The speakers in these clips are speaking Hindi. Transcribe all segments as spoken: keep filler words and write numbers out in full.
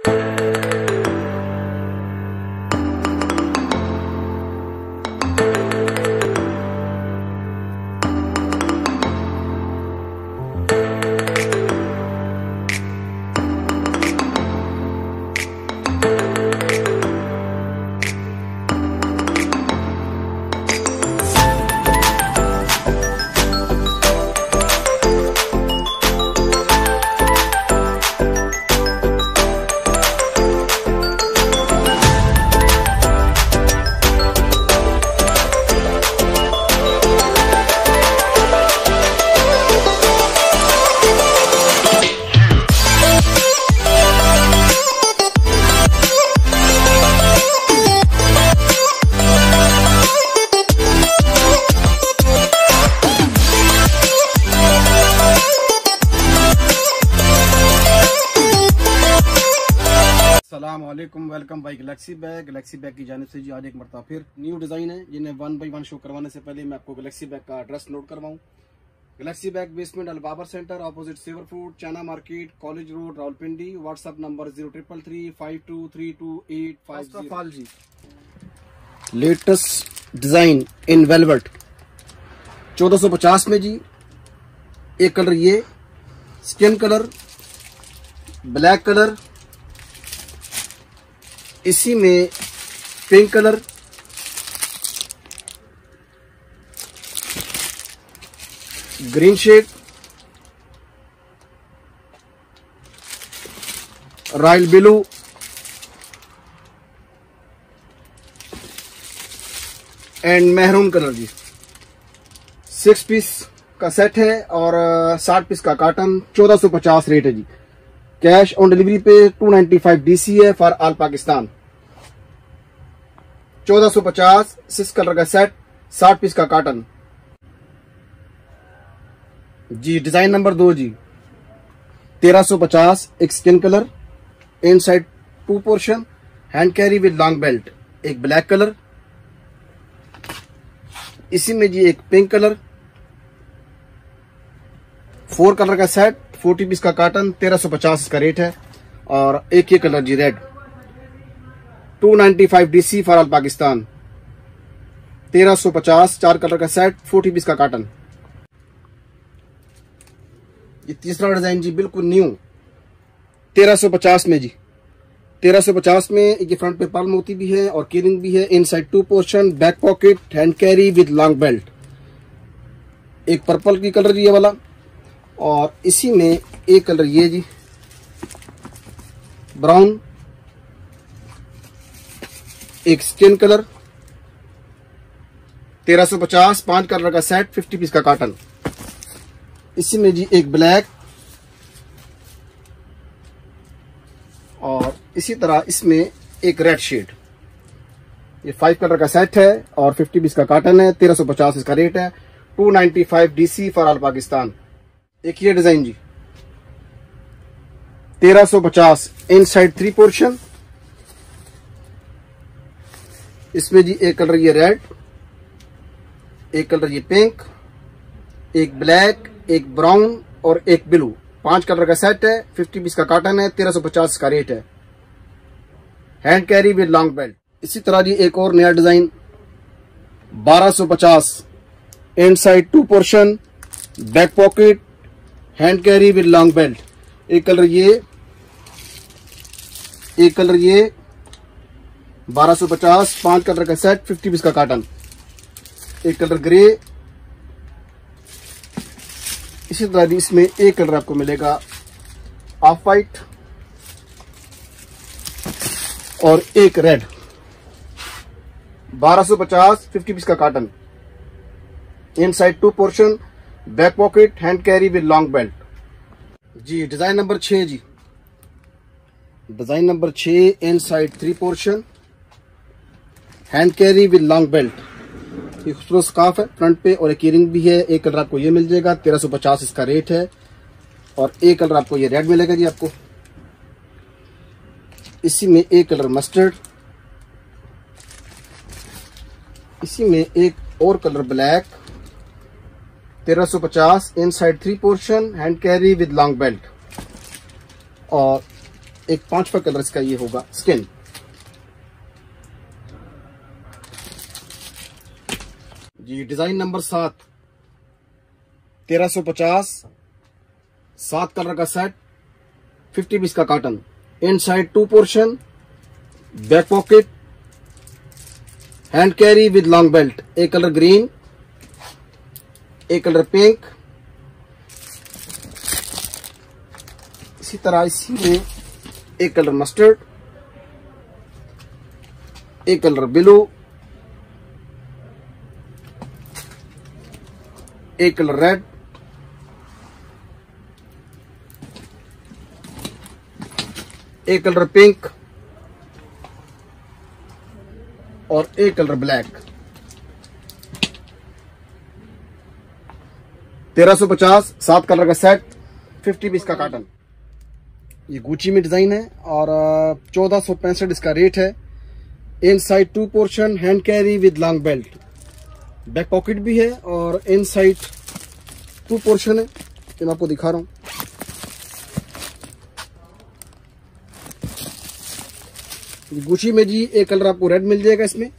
अस्सलामुअलैकुम, welcome by Galaxy Bag. Galaxy Bag की जानिब से जी आज एक मरतबा फिर न्यू डिज़ाइन है, जिन्हें वन बाई वन शो करवाने से पहले मैं आपको गैलेक्सी बैग का एड्रेस नोट करवाऊं। Galaxy Bag basement Albabar centre, opposite Savour food, China market, college road, Rawalpindi. WhatsApp number zero triple three five two three two eight five जी। लेटेस्ट डिजाइन इन वेलवेट चौदह सौ पचास में जी। एक कलर ये स्किन कलर, ब्लैक कलर, इसी में pink colour, green shade, royal blue, and maroon colour जी। सिक्स पीस का सेट है और साठ पीस का कार्टन। चौदह सौ पचास रेट है जी। कैश ऑन डिलीवरी पे टू नाइन्टी फाइव डीसी है फॉर ऑल पाकिस्तान। चौदह सौ पचास सिक्स कलर का सेट, साठ पीस का कार्टन जी। डिजाइन नंबर दो जी। तेरह सौ पचास एक skin colour, inside two portion, hand carry with long belt. एक ब्लैक कलर, इसी में जी एक पिंक कलर। फोर कलर का सेट, फोर्टी पीस का कार्टन, तेरह सौ पचास इसका रेट है। और एक ही कलर जी red, two ninety five DC for all Pakistan. तेरह सौ पचास चार कलर का सेट, फोर्टी पीस का कार्टन। ये तीसरा डिजाइन जी बिल्कुल न्यू, तेरह सौ पचास में जी। तेरह सौ पचास में ये फ्रंट पे पर्ल मोती भी है और कीरिंग भी है। Inside two portion, back pocket, hand carry with long belt. एक पर्पल की कलर ये वाला, और इसी में एक कलर ये जी ब्राउन, एक स्किन कलर। तेरह सौ पचास पांच कलर का सेट, फिफ्टी पीस का कार्टन। इसी में जी एक ब्लैक, और इसी तरह इसमें एक रेड शेड। ये फाइव कलर का सेट है और फिफ्टी पीस का कार्टन है। तेरह सौ पचास इसका रेट है। Two ninety five DC for all Pakistan. एक ये डिजाइन जी, तेरह सौ पचास इनसाइड थ्री पोर्शन। इसमें जी एक कलर ये रेड, एक कलर ये पिंक, एक ब्लैक, एक ब्राउन और एक ब्लू। पांच कलर का सेट है, फिफ्टी पीस का कार्टन है। तेरह सौ पचास का रेट है। Hand carry with long belt. इसी तरह जी एक और नया डिजाइन, बारह सौ पचास inside two portion, back pocket, hand carry with long belt. एक कलर ये, एक कलर ये, बारह सौ पचास पांच कलर का सेट, फिफ्टी पीस का कार्टन। एक कलर ग्रे, इसी तरह इसमें एक कलर आपको मिलेगा ऑफ वाइट और एक रेड। बारह सौ पचास फिफ्टी पीस का carton. Inside two portion, back pocket, hand carry with long belt जी। डिजाइन नंबर छह जी। डिजाइन नंबर छह, inside three portion, hand carry with long belt. ये खूबसूरत स्कार्फ है फ्रंट पे और एक ईयरिंग भी है। एक कलर आपको ये मिल जाएगा, तेरह सौ पचास इसका रेट है। और एक कलर आपको ये रेड मिलेगा जी आपको। इसी में एक कलर मस्टर्ड, इसी में एक और कलर ब्लैक। तेरह सौ पचास inside three portion, hand carry with long belt. और एक पांचवा कलर इसका ये होगा स्किन। जी डिजाइन नंबर सात, तेरह सौ पचास, सात कलर का सेट, फिफ्टी पीस का carton, inside two portion, back pocket, hand carry with long belt. एक कलर ग्रीन, एक कलर पिंक, इसी तरह इसी में एक कलर मस्टर्ड, एक कलर ब्लू, एक कलर रेड, एक कलर पिंक और एक कलर ब्लैक। तेरह सौ पचास, सात कलर का सेट, फिफ्टी पीस का कॉटन। ये गुची में डिजाइन है और चौदह सौ पैंसठ इसका रेट है। Inside two portion, hand carry with long belt, back pocket भी है और इन साइड टू पोर्शन है। ये मैं आपको दिखा रहा हूं। गुची में जी एक कलर आपको रेड मिल जाएगा इसमें,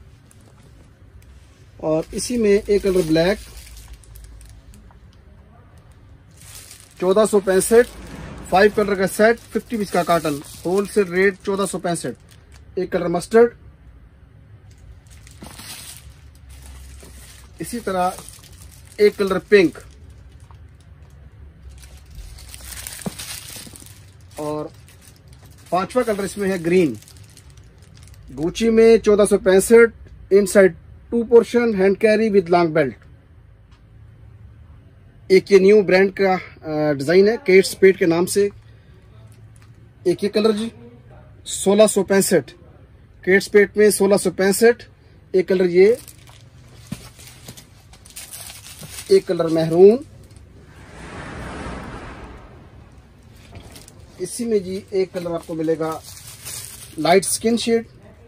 और इसी में एक कलर ब्लैक। चौदह सौ पैंसठ, फाइव कलर का सेट, फिफ्टी पीस का कॉटन, होलसेल रेट चौदह सौ पैंसठ। एक कलर मस्टर्ड, इसी तरह एक कलर पिंक और पांचवा कलर इसमें है ग्रीन। गुची में चौदह सौ पैंसठ, inside two portion, hand carry with long belt. एक ये न्यू ब्रांड का डिजाइन है केट स्पेड के नाम से। एक ये कलर जी सोलह सौ पैंसठ, केट स्पेड में सोलह सौ पैंसठ। एक कलर ये, एक कलर महरून, इसी में जी एक कलर आपको मिलेगा light skin shade.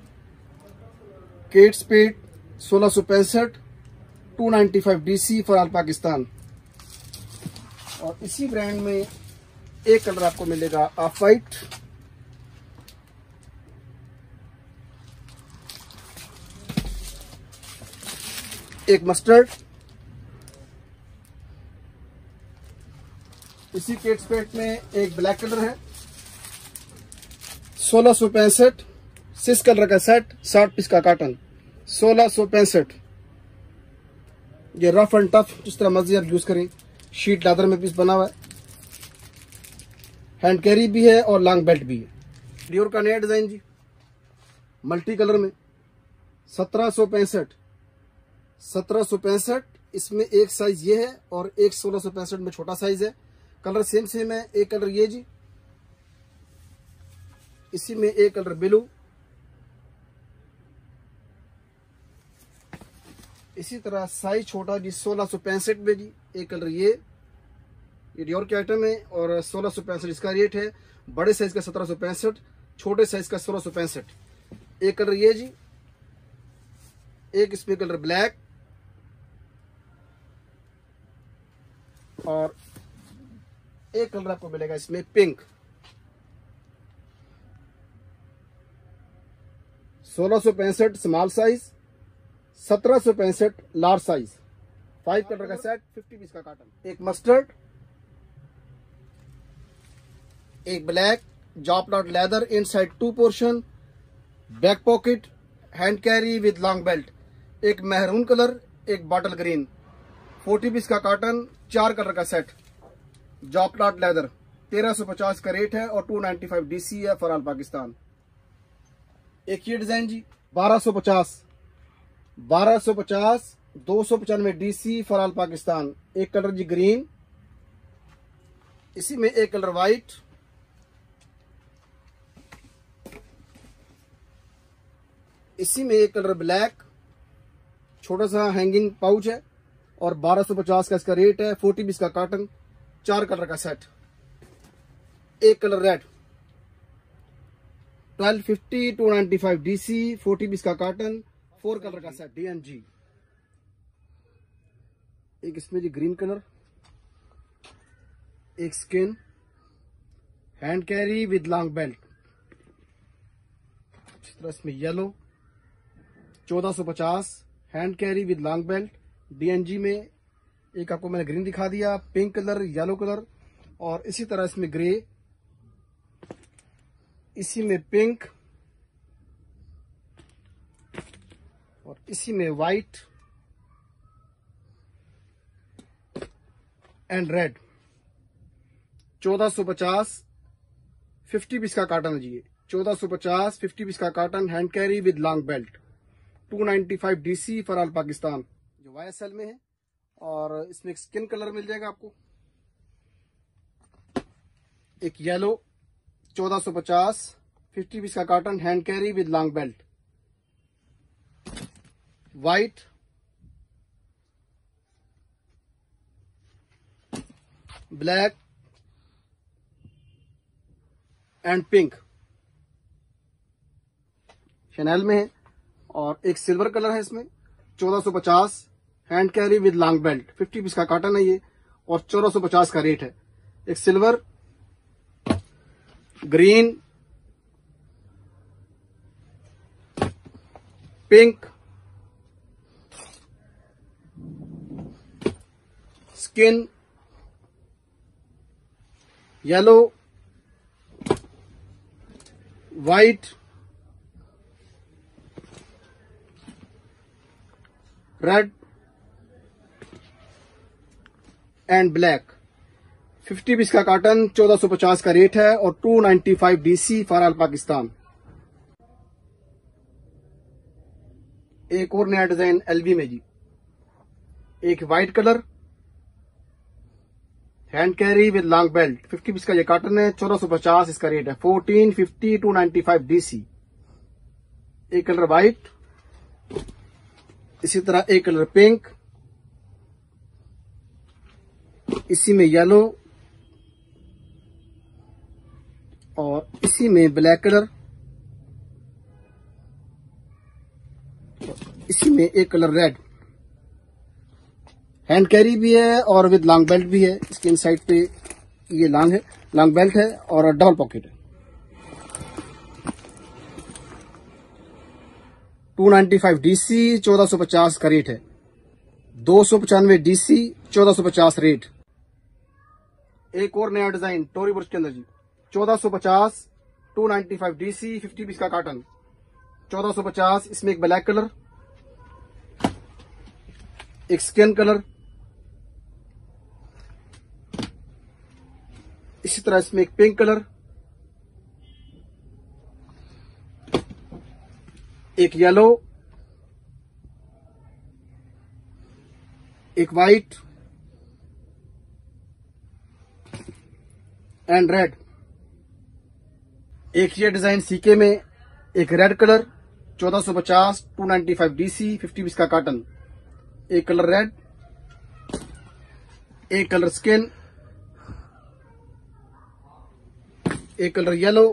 Kate Spade सोलह सौ पैंसठ, two ninety five DC for all Pakistan. और इसी ब्रांड में एक कलर आपको मिलेगा ऑफ वाइट, एक मस्टर्ड, इसी केट स्पेड में एक ब्लैक कलर है। सोलह सौ पैंसठ, सिक्स कलर का सेट, साठ पीस का कॉटन, सोलह सौ पैंसठ। ये रफ एंड टफ जिस तरह मर्जी आप यूज करें। शीट लेदर में पीस बना हुआ है, हैंड कैरी भी है और लॉन्ग बेल्ट भी है। डियोर का नया डिजाइन जी मल्टी कलर में, सत्रह सौ पैंसठ, सत्रह सौ पैंसठ। इसमें एक साइज ये है और एक सोलह सौ पैंसठ में छोटा साइज है। कलर सेम सेम है। एक कलर ये जी, इसी में एक कलर ब्लू, इसी तरह साइज छोटा जी सोलह सौ पैंसठ में जी। एक कलर ये ये डियोर के आइटम है और सोलह सौ पैंसठ इसका रेट है। बड़े साइज का सत्रह सौ पैंसठ, छोटे साइज का सोलह सौ पैंसठ। एक कलर ये जी, एक इसमें कलर ब्लैक और एक कलर आपको मिलेगा इसमें पिंक। सोलह सौ पैंसठ स्मॉल साइज, सत्रह सौ पैंसठ लार्ज साइज। फाइव कलर का सेट, फिफ्टी पीस का कॉटन। एक मस्टर्ड, एक ब्लैक, जॉप dot leather, inside two portion, back pocket, hand carry with long belt. एक महरून कलर, एक बॉटल ग्रीन, फोर्टी पीस का कॉटन, चार कलर का सेट, जॉप डॉट लेदर। तेरह सौ पचास का रेट है और टू नाइन्टी फाइव डीसी है फॉर ऑल पाकिस्तान। एक ये डिजाइन जी बारह सौ पचास, बारह सौ पचास, दो सौ पचानवे डीसी फॉर ऑल पाकिस्तान। एक कलर जी ग्रीन, इसी में एक कलर व्हाइट, इसी में एक कलर ब्लैक, छोटा सा हैंगिंग पाउच है और बारह सौ पचास का इसका रेट है। फोर्टी पीस का कॉटन, चार कलर का सेट। एक colour red, twelve fifty, two ninety five DC, forty piece का कॉटन, फोर कलर का सेट, डीएनजी। एक इसमें जी ग्रीन कलर, एक skin, hand carry with long belt. इस तरह इसमें येलो चौदह सौ पचास hand carry with long belt. D and G में एक आपको मैंने ग्रीन दिखा दिया, पिंक कलर, येलो कलर, और इसी तरह इसमें ग्रे, इसी में पिंक, और इसी में व्हाइट एंड रेड। चौदह सौ पचास फिफ्टी पीस का कार्टन है जी ये। चौदह सौ पचास फिफ्टी पीस का carton hand carry with long belt. Two ninety five DC for all Pakistan, जो वाई एस एल में है। और इसमें एक स्किन कलर मिल जाएगा आपको, एक येलो। चौदह सौ पचास फिफ्टी पीस का carton hand carry with long belt. White, black and pink Chanel में है। और एक सिल्वर कलर है इसमें। चौदह सौ पचास hand carry with long belt, fifty piece का कार्टन है ये, और चौदह सौ पचास का रेट है। एक silver, green, pink, skin, yellow, white, red and black. Fifty piece का कार्टन, चौदह सौ पचास का रेट है, और two ninety five DC for all Pakistan. एक और नया डिजाइन एलवी में जी। एक white colour hand carry with long belt, fifty piece का ये कार्टन है, चौदह सौ पचास इसका रेट है। Fourteen fifty two ninety five DC. एक कलर व्हाइट, इसी तरह एक कलर पिंक, इसी में येलो, और इसी में ब्लैक कलर, इसी में एक कलर रेड। हैंड कैरी भी है और विद लॉन्ग बेल्ट भी है। इसके इन साइड पे ये लॉन्ग है, लॉन्ग बेल्ट है, और डबल पॉकेट है। टू नाइन्टी फाइव डीसी, चौदह सौ पचास का रेट है। दो सौ पचानवे डीसी, चौदह सौ पचास रेट। एक और नया डिजाइन टोरी बुर्श के अंदर जी। चौदह सौ पचास two ninety five DC, fifty piece का कार्टन, चौदह सौ पचास। इसमें एक ब्लैक कलर, एक स्किन कलर, इसी तरह इसमें एक पिंक कलर, एक येलो, एक व्हाइट एंड रेड। एक ये डिजाइन सीके में, एक रेड कलर, चौदह सौ पचास two ninety five DC, fifty piece का कार्टन। एक कलर रेड, एक कलर स्किन, एक कलर येलो,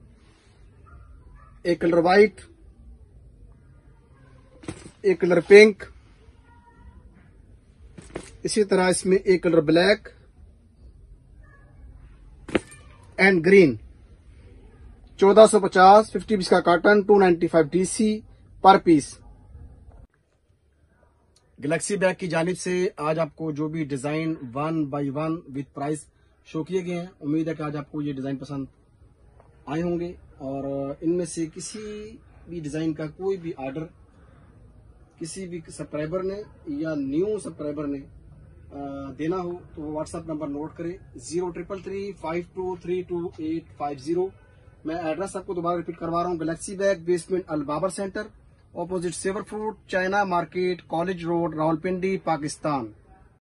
एक कलर व्हाइट, एक कलर पिंक, इसी तरह इसमें एक कलर ब्लैक एंड ग्रीन। चौदह सौ पचास फिफ्टी पीस का carton, two ninety five DC per piece. Galaxy Bag की जानिब से आज आपको जो भी design one by one with price show किए गए हैं, उम्मीद है कि आज आपको ये डिजाइन पसंद आए होंगे। और इनमें से किसी भी डिजाइन का कोई भी ऑर्डर किसी भी सब्सक्राइबर ने या न्यू सब्सक्राइबर ने देना हो तो व्हाट्सएप नंबर नोट करें, zero triple three five two three two eight five zero. मैं एड्रेस आपको दोबारा रिपीट करवा रहा हूँ। Galaxy Bag, basement Al Babar centre, opposite Savour fruit, China market, college road, Rawalpindi, Pakistan.